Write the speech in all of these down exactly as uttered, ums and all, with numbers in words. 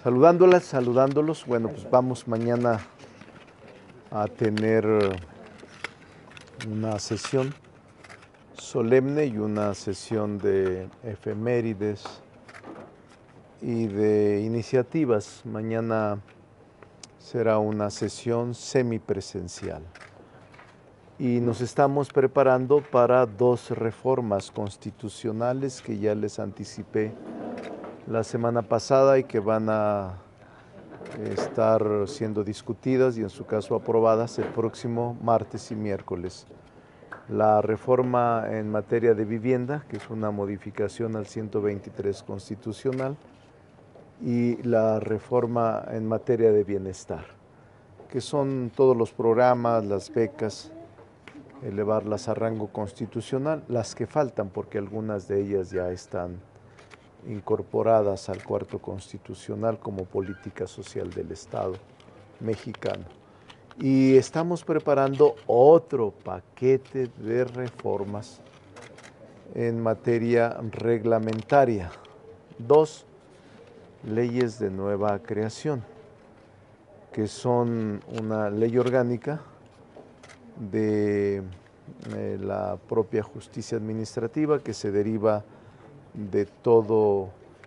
Saludándolas, saludándolos. Bueno, pues vamos mañana a tener una sesión solemne y una sesión de efemérides y de iniciativas. Mañana será una sesión semipresencial y nos estamos preparando para dos reformas constitucionales que ya les anticipé la semana pasada y que van a estar siendo discutidas y en su caso aprobadas el próximo martes y miércoles. La reforma en materia de vivienda, que es una modificación al ciento veintitrés constitucional, y la reforma en materia de bienestar, que son todos los programas, las becas, elevarlas a rango constitucional, las que faltan porque algunas de ellas ya están incorporadas al cuarto constitucional como política social del Estado mexicano. Y estamos preparando otro paquete de reformas en materia reglamentaria, dos leyes de nueva creación, que son una ley orgánica de eh, la propia justicia administrativa que se deriva de todo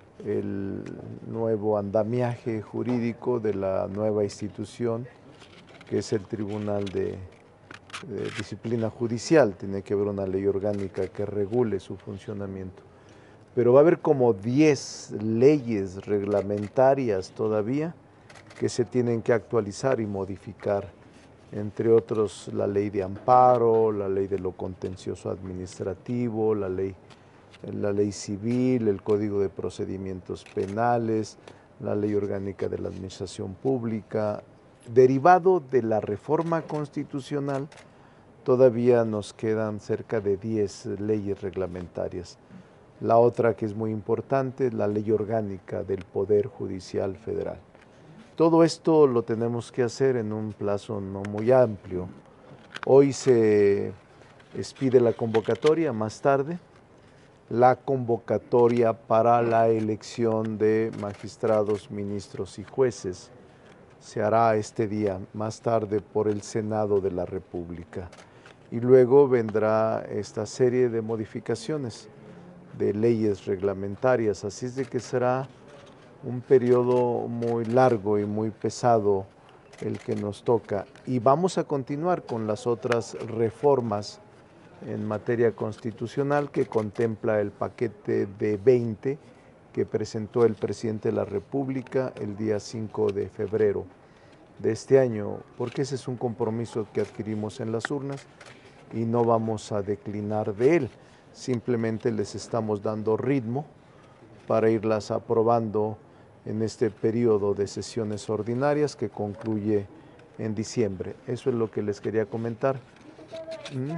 el nuevo andamiaje jurídico de la nueva institución que es el Tribunal de, de Disciplina Judicial. Tiene que haber una ley orgánica que regule su funcionamiento. Pero va a haber como diez leyes reglamentarias todavía que se tienen que actualizar y modificar, entre otros la ley de amparo, la ley de lo contencioso administrativo, la ley la ley civil, el Código de Procedimientos Penales, la Ley Orgánica de la Administración Pública. Derivado de la reforma constitucional, todavía nos quedan cerca de diez leyes reglamentarias. La otra que es muy importante, la Ley Orgánica del Poder Judicial Federal. Todo esto lo tenemos que hacer en un plazo no muy amplio. Hoy se expide la convocatoria, más tarde, la convocatoria para la elección de magistrados, ministros y jueces. Se hará este día, más tarde, por el Senado de la República. Y luego vendrá esta serie de modificaciones de leyes reglamentarias. Así es de que será un periodo muy largo y muy pesado el que nos toca. Y vamos a continuar con las otras reformas en materia constitucional que contempla el paquete de veinte que presentó el presidente de la República el día cinco de febrero de este año, porque ese es un compromiso que adquirimos en las urnas y no vamos a declinar de él, simplemente les estamos dando ritmo para irlas aprobando en este periodo de sesiones ordinarias que concluye en diciembre. Eso es lo que les quería comentar. ¿Mm?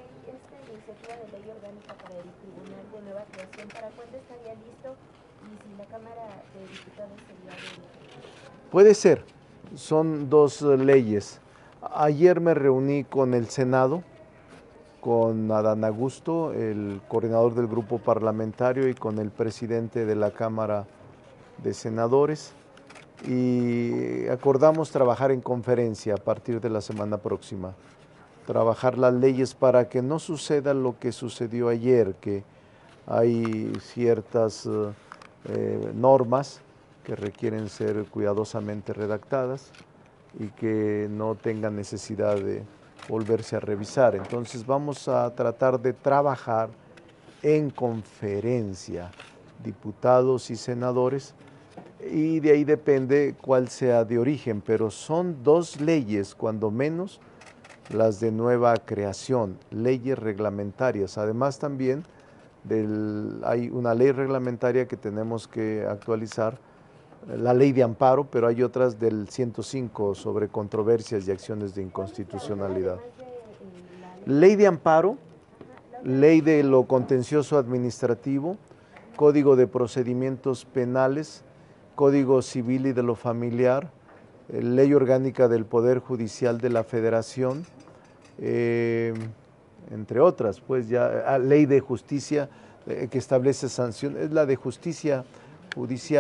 Puede ser, son dos leyes. Ayer me reuní con el Senado, con Adán Augusto, el coordinador del grupo parlamentario, y con el presidente de la Cámara de Senadores, y acordamos trabajar en conferencia a partir de la semana próxima, trabajar las leyes para que no suceda lo que sucedió ayer, que hay ciertas eh, normas que requieren ser cuidadosamente redactadas y que no tengan necesidad de volverse a revisar. Entonces vamos a tratar de trabajar en conferencia, diputados y senadores, y de ahí depende cuál sea de origen, pero son dos leyes, cuando menos, las de nueva creación, leyes reglamentarias. Además también del, hay una ley reglamentaria que tenemos que actualizar, la ley de amparo, pero hay otras del ciento cinco sobre controversias y acciones de inconstitucionalidad. Ley de amparo, ley de lo contencioso administrativo, Código de Procedimientos Penales, Código Civil y de lo Familiar, eh, Ley Orgánica del Poder Judicial de la Federación, eh, entre otras, pues ya, ah, Ley de Justicia eh, que establece sanciones, es la de Justicia Judicial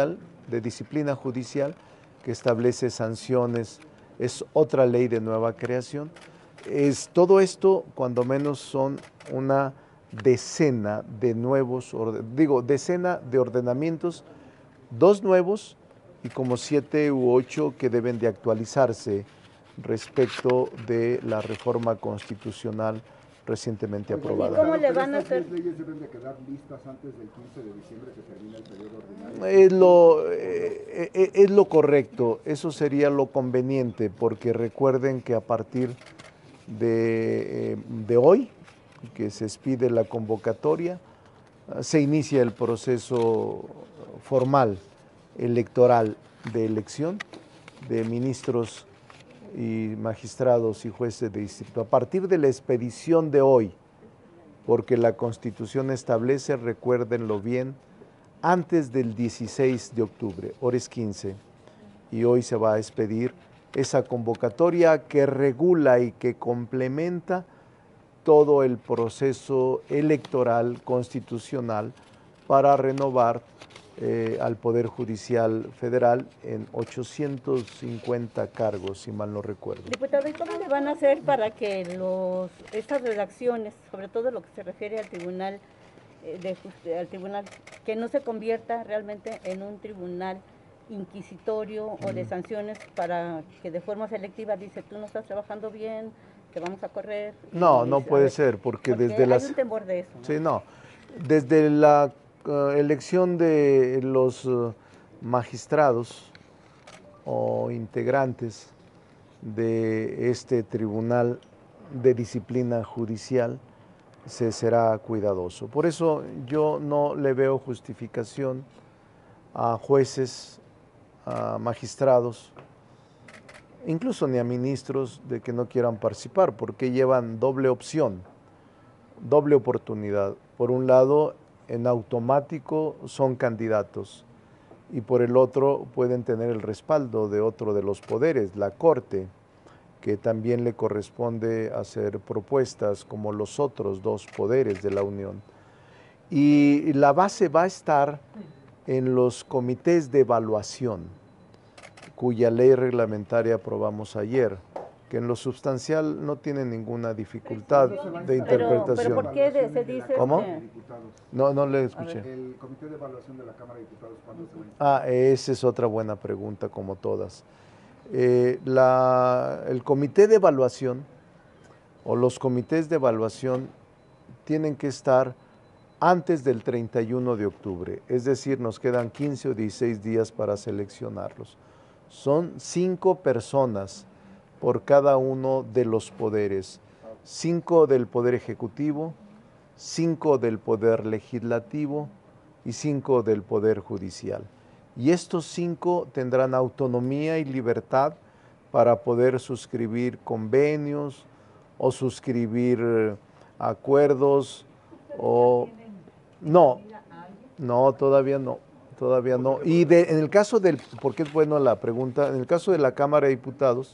de disciplina judicial que establece sanciones, es otra ley de nueva creación. Es, todo esto, cuando menos, son una decena de nuevos, digo, decena de ordenamientos, dos nuevos y como siete u ocho que deben de actualizarse respecto de la reforma constitucional recientemente aprobada. ¿Y cómo le van a hacer? ¿Estas leyes deben de quedar listas antes del quince de diciembre que termina el periodo ordinario? Es lo, eh, eh, es lo correcto, eso sería lo conveniente, porque recuerden que a partir de, eh, de hoy, que se expide la convocatoria, se inicia el proceso formal electoral de elección de ministros y magistrados y jueces de distrito. A partir de la expedición de hoy, porque la Constitución establece, recuérdenlo bien, antes del dieciséis de octubre, hoy es quince, y hoy se va a expedir esa convocatoria que regula y que complementa todo el proceso electoral constitucional para renovar eh, al Poder Judicial Federal en ochocientos cincuenta cargos, si mal no recuerdo. Diputado, ¿y cómo le van a hacer para que los, estas redacciones, sobre todo lo que se refiere al tribunal, eh, de, al tribunal, que no se convierta realmente en un tribunal inquisitorio o de sanciones para que de forma selectiva dice, tú no estás trabajando bien, te vamos a correr? No, y, no puede ver, ser, porque, porque desde hay las... un temor de eso, ¿no? Sí, no. Desde la uh, elección de los uh, magistrados o integrantes de este tribunal de disciplina judicial, se será cuidadoso. Por eso yo no le veo justificación a jueces, a magistrados, incluso ni a ministros, de que no quieran participar, porque llevan doble opción, doble oportunidad. Por un lado, en automático son candidatos, y por el otro pueden tener el respaldo de otro de los poderes, la Corte, que también le corresponde hacer propuestas como los otros dos poderes de la Unión. Y la base va a estar en los comités de evaluación, cuya ley reglamentaria aprobamos ayer, que en lo sustancial no tiene ninguna dificultad de interpretación. Pero, pero ¿por qué de, se dice? ¿Cómo? Que... No, no le escuché. Ver, el comité de evaluación de la Cámara de Diputados, ¿cuándo se va a Ah, instalar? esa es otra buena pregunta, como todas. Eh, la, el comité de evaluación o los comités de evaluación tienen que estar antes del treinta y uno de octubre, es decir, nos quedan quince o dieciséis días para seleccionarlos. Son cinco personas por cada uno de los poderes, cinco del Poder Ejecutivo, cinco del Poder Legislativo y cinco del Poder Judicial. Y estos cinco tendrán autonomía y libertad para poder suscribir convenios o suscribir acuerdos o... No, no, todavía no, todavía no. Y de, en el caso del, porque es bueno la pregunta, en el caso de la Cámara de Diputados,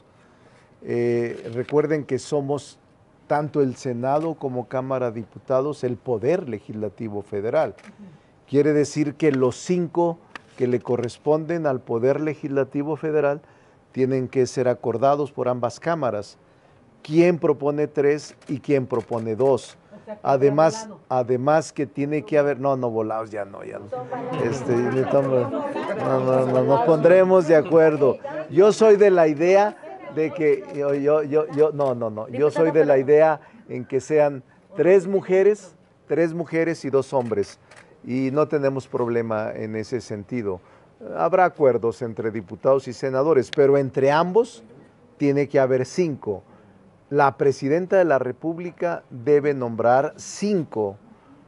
eh, recuerden que somos tanto el Senado como Cámara de Diputados el Poder Legislativo Federal. Quiere decir que los cinco que le corresponden al Poder Legislativo Federal tienen que ser acordados por ambas cámaras. ¿Quién propone tres y quién propone dos? O sea, además, además que tiene que haber, no, no, volados ya no, ya no. Este, no, no, no, nos pondremos de acuerdo. Yo soy de la idea de que, yo, yo, yo, yo, no, no, no, yo soy de la idea en que sean tres mujeres, tres mujeres y dos hombres. Y no tenemos problema en ese sentido. Habrá acuerdos entre diputados y senadores, pero entre ambos tiene que haber cinco. La presidenta de la República debe nombrar cinco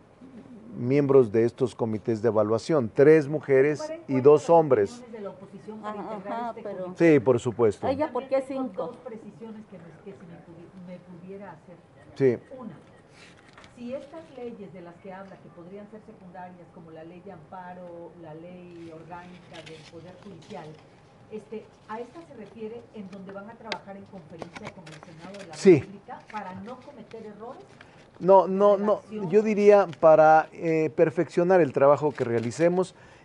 miembros de estos comités de evaluación, tres mujeres y dos hombres. Ajá, ajá, pero... Sí, por supuesto. ¿Ella por qué cinco? Dos precisiones que, me, que si me, pudi me pudiera hacer. Sí. Una, si estas leyes de las que habla, que podrían ser secundarias, como la ley de amparo, la ley orgánica del Poder Judicial, este, a esta se refiere en donde van a trabajar en conferencia con el Senado de la sí. República para no cometer errores. No, no, no, yo diría para eh, perfeccionar el trabajo que realicemos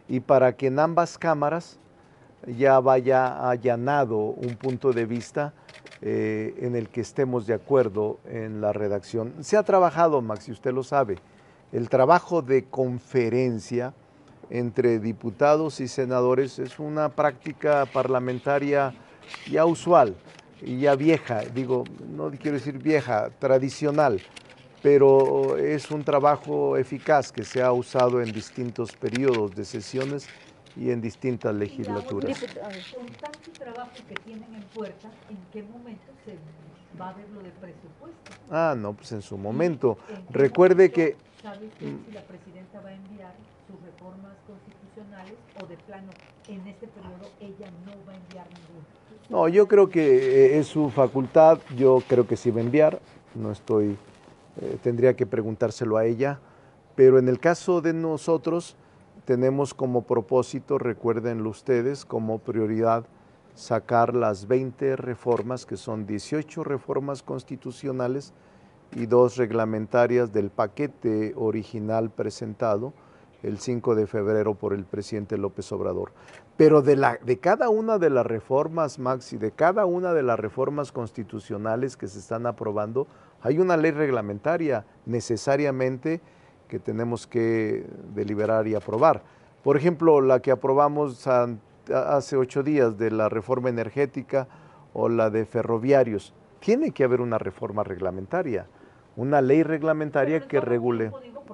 y para que en ambas cámaras ya vaya allanado un punto de vista eh, en el que estemos de acuerdo en la redacción. Se ha trabajado, Max, y usted lo sabe, el trabajo de conferencia entre diputados y senadores es una práctica parlamentaria ya usual y ya vieja, digo, no quiero decir vieja, tradicional, pero es un trabajo eficaz que se ha usado en distintos periodos de sesiones y en distintas legislaturas. Con tanto trabajo que tienen en puerta, ¿en qué momento se va a ver lo del presupuesto? Ah, no, pues en su momento. ¿En Recuerde momento que... ¿Sabe usted si la presidenta va a enviar sus reformas constitucionales o de plano en este periodo ella no va a enviar ninguna? No, yo creo que es su facultad, yo creo que sí va a enviar, no estoy, eh, tendría que preguntárselo a ella, pero en el caso de nosotros tenemos como propósito, recuérdenlo ustedes, como prioridad sacar las veinte reformas, que son dieciocho reformas constitucionales y dos reglamentarias del paquete original presentado el cinco de febrero por el presidente López Obrador. Pero de, la, de cada una de las reformas, Maxi, de cada una de las reformas constitucionales que se están aprobando, hay una ley reglamentaria necesariamente que tenemos que deliberar y aprobar. Por ejemplo, la que aprobamos a, a, hace ocho días de la reforma energética o la de ferroviarios, tiene que haber una reforma reglamentaria, una ley reglamentaria que regule.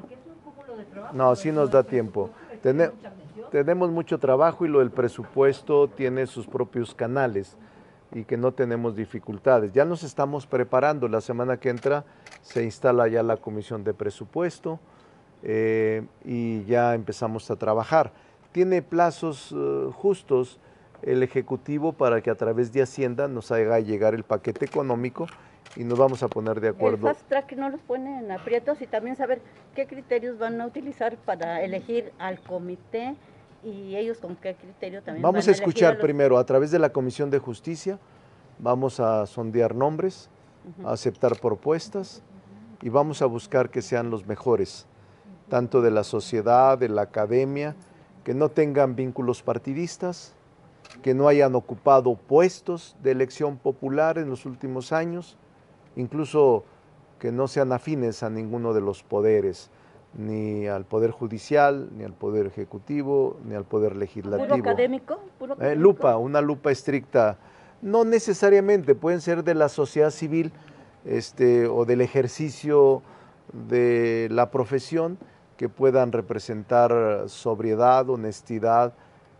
No, sí nos da tiempo. Tene, tenemos mucho trabajo y lo del presupuesto tiene sus propios canales y que no tenemos dificultades. Ya nos estamos preparando, la semana que entra se instala ya la comisión de presupuesto eh, y ya empezamos a trabajar. Tiene plazos uh, justos el Ejecutivo para que a través de Hacienda nos haga llegar el paquete económico y nos vamos a poner de acuerdo. El fast track no los pone en aprietos y también saber qué criterios van a utilizar para elegir al comité y ellos con qué criterio también vamos van a escuchar a los... primero a través de la Comisión de Justicia, vamos a sondear nombres, uh-huh. a aceptar propuestas y vamos a buscar que sean los mejores, tanto de la sociedad, de la academia, que no tengan vínculos partidistas, que no hayan ocupado puestos de elección popular en los últimos años, incluso que no sean afines a ninguno de los poderes, ni al Poder Judicial, ni al Poder Ejecutivo, ni al Poder Legislativo. ¿Puro académico? ¿Puro académico? Eh, lupa, una lupa estricta. No necesariamente, pueden ser de la sociedad civil este, o del ejercicio de la profesión que puedan representar sobriedad, honestidad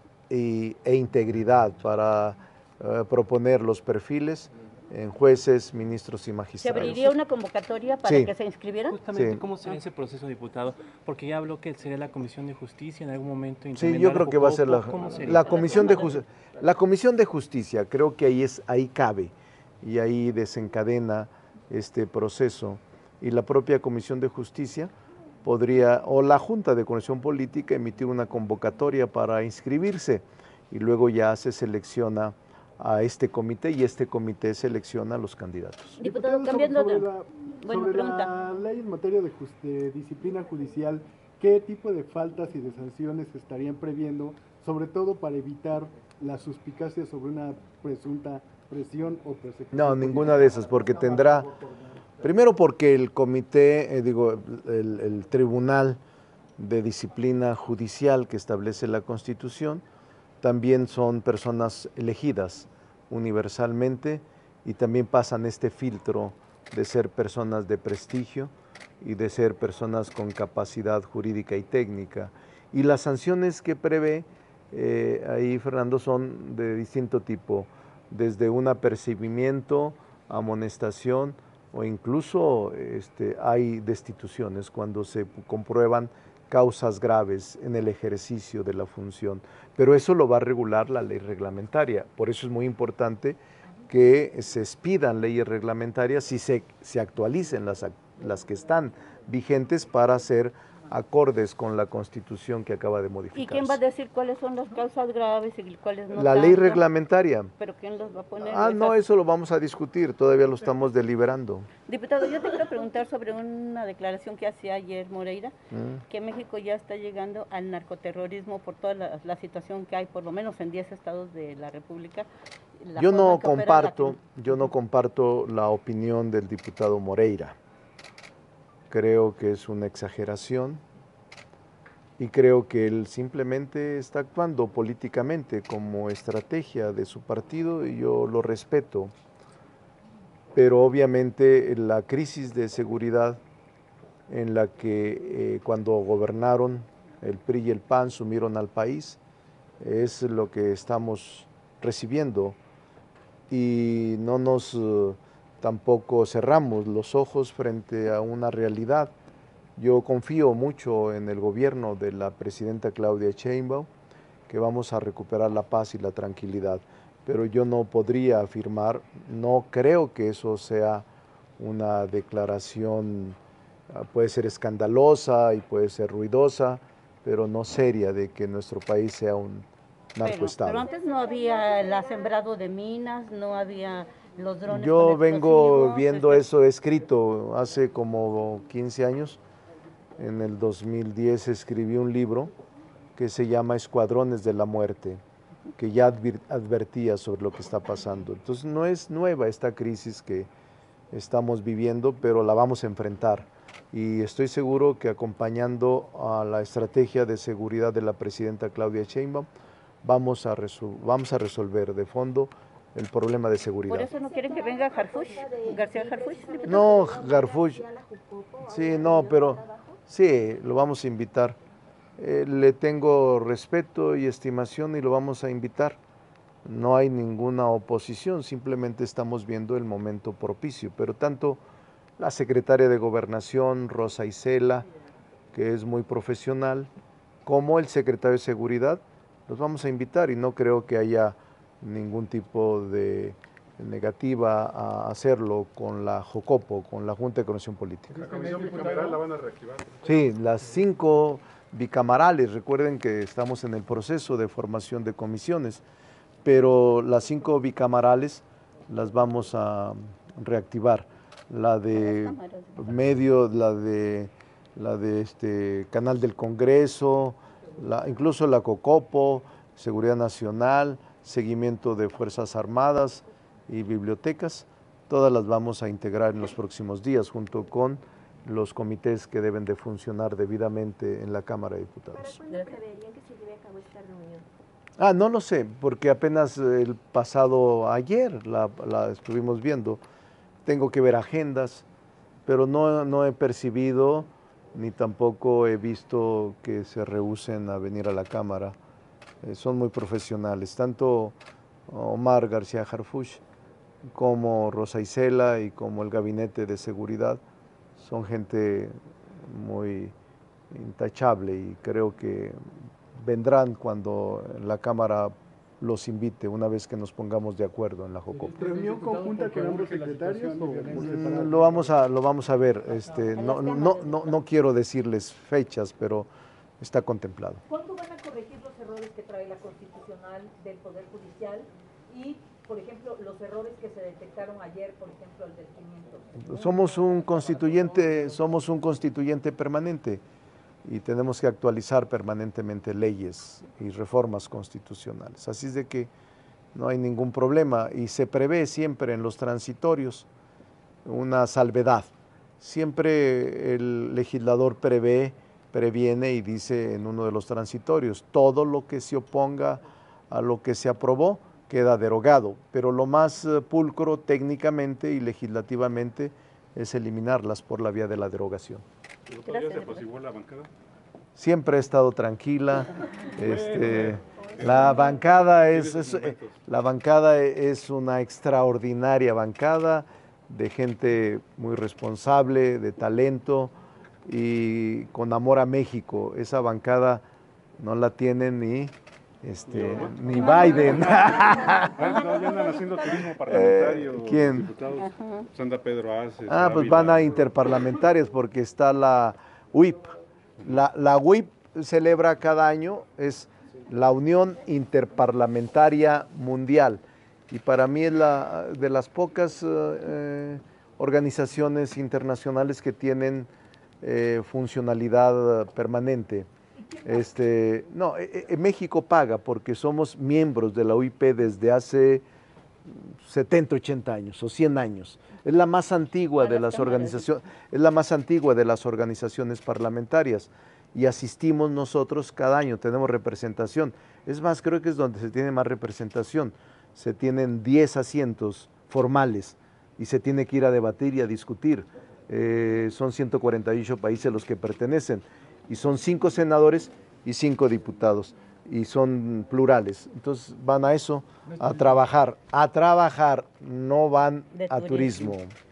y, e integridad para uh, proponer los perfiles en jueces, ministros y magistrados. ¿Se abriría una convocatoria para sí. que se inscribieran? Justamente, sí. ¿cómo sería ese proceso, diputado? Porque ya habló que sería la Comisión de Justicia en algún momento. Sí, yo creo que va a ser la, la Comisión de Justicia. La Comisión de Justicia, creo que ahí, es, ahí cabe y ahí desencadena este proceso. Y la propia Comisión de Justicia podría, o la Junta de Coordinación Política, emitir una convocatoria para inscribirse y luego ya se selecciona a este comité y este comité selecciona a los candidatos. Diputado, cambiando sobre de... La, bueno, sobre pregunta. la ley en materia de, just, de disciplina judicial, ¿qué tipo de faltas y de sanciones se estarían previendo, sobre todo para evitar la suspicacia sobre una presunta presión o persecución? No, ninguna de esas, porque tendrá... Primero porque el comité, eh, digo, el, el Tribunal de Disciplina Judicial que establece la Constitución, también son personas elegidas universalmente y también pasan este filtro de ser personas de prestigio y de ser personas con capacidad jurídica y técnica. Y las sanciones que prevé eh, ahí, Fernando, son de distinto tipo, desde un apercibimiento, amonestación o incluso este, hay destituciones cuando se comprueban causas graves en el ejercicio de la función, pero eso lo va a regular la ley reglamentaria, por eso es muy importante que se expidan leyes reglamentarias y se, se actualicen las, las que están vigentes para hacer acordes con la Constitución que acaba de ¿Y modificarse. quién va a decir cuáles son las causas graves y cuáles no? La ley tanto? reglamentaria. ¿Pero quién los va a poner? Ah, no, Esas- eso lo vamos a discutir, todavía lo estamos deliberando. Diputado, yo te quiero preguntar sobre una declaración que hacía ayer Moreira, Mm. que México ya está llegando al narcoterrorismo por toda la, la situación que hay, por lo menos en diez estados de la República. la Yo forma no en que opera la comparto, yo no comparto la opinión del diputado Moreira. Creo que es una exageración y creo que él simplemente está actuando políticamente como estrategia de su partido y yo lo respeto. Pero obviamente la crisis de seguridad en la que eh, cuando gobernaron el P R I y el P A N sumieron al país es lo que estamos recibiendo y no nos eh, tampoco cerramos los ojos frente a una realidad. Yo confío mucho en el gobierno de la presidenta Claudia Sheinbaum, que vamos a recuperar la paz y la tranquilidad, pero yo no podría afirmar, no creo que eso sea una declaración, uh, puede ser escandalosa y puede ser ruidosa, pero no seria de que nuestro país sea un narcoestado. Pero, pero antes no había el sembrado de minas, no había los drones. Yo con vengo explosivos, viendo este, eso escrito hace como quince años. En el dos mil diez escribí un libro que se llama Escuadrones de la Muerte, que ya advertía sobre lo que está pasando. Entonces no es nueva esta crisis que estamos viviendo, pero la vamos a enfrentar. Y estoy seguro que acompañando a la estrategia de seguridad de la presidenta Claudia Sheinbaum, vamos a, vamos a resolver de fondo el problema de seguridad. ¿Por eso no quieren que venga Harfuch, García Harfuch? No, Harfuch, sí, no, pero sí, lo vamos a invitar. Eh, le tengo respeto y estimación y lo vamos a invitar. No hay ninguna oposición, simplemente estamos viendo el momento propicio. Pero tanto la secretaria de Gobernación, Rosa Isela, que es muy profesional, como el secretario de Seguridad, los vamos a invitar y no creo que haya ningún tipo de negativa a hacerlo con la JOCOPO, con la Junta de Coordinación Política. ¿La comisión bicameral la van a reactivar? Sí, las cinco bicamerales, recuerden que estamos en el proceso de formación de comisiones, pero las cinco bicamerales las vamos a reactivar. La de medio, la de, la de este Canal del Congreso, la, incluso la COCOPO, Seguridad Nacional, Seguimiento de Fuerzas Armadas y Bibliotecas, todas las vamos a integrar en los próximos días junto con los comités que deben de funcionar debidamente en la Cámara de Diputados. ¿Para cuándo preverían que se lleve a cabo esta reunión? Ah, no lo sé, porque apenas el pasado ayer la, la estuvimos viendo. Tengo que ver agendas, pero no, no he percibido ni tampoco he visto que se rehúsen a venir a la Cámara. Eh, son muy profesionales, tanto Omar García Harfuch como Rosa Isela y como el Gabinete de Seguridad. Son gente muy intachable y creo que vendrán cuando la Cámara los invite una vez que nos pongamos de acuerdo en la JOCOPO. ¿Reunión conjunta con ambos secretarios o por separado? Lo vamos a, lo vamos a ver. Este, no, no, no, no quiero decirles fechas, pero está contemplado. ¿Cuándo van a corregir los errores que trae la Constitucional del Poder Judicial y, por ejemplo, los errores que se detectaron ayer, por ejemplo, el del quinientos? Somos un constituyente, somos un constituyente permanente y tenemos que actualizar permanentemente leyes y reformas constitucionales. Así es de que no hay ningún problema y se prevé siempre en los transitorios una salvedad. Siempre el legislador prevé, previene y dice en uno de los transitorios, todo lo que se oponga a lo que se aprobó queda derogado, pero lo más pulcro técnicamente y legislativamente es eliminarlas por la vía de la derogación. ¿Todavía se apaciguó la bancada? Siempre ha estado tranquila. Este, la bancada es, es la bancada es una extraordinaria bancada de gente muy responsable, de talento y con amor a México. Esa bancada no la tiene ni este ni Biden. Ya andan haciendo turismo parlamentario. Eh, ¿quién? Los diputados. Sandra Pedro Aces. Ah, pues van a interparlamentarias porque está la U I P, La, la U I P celebra cada año, es la Unión Interparlamentaria Mundial, y para mí es la, de las pocas eh, organizaciones internacionales que tienen eh, funcionalidad permanente. Este, no, eh, eh, México paga porque somos miembros de la U I P desde hace setenta, ochenta años o cien años. Es la más antigua de las organizaciones, es la más antigua de las organizaciones parlamentarias y asistimos nosotros cada año, tenemos representación. Es más, creo que es donde se tiene más representación. Se tienen diez asientos formales y se tiene que ir a debatir y a discutir. Eh, son ciento cuarenta y ocho países los que pertenecen y son cinco senadores y cinco diputados y son plurales. Entonces van a eso, a trabajar, a trabajar, no van De a turismo. turismo.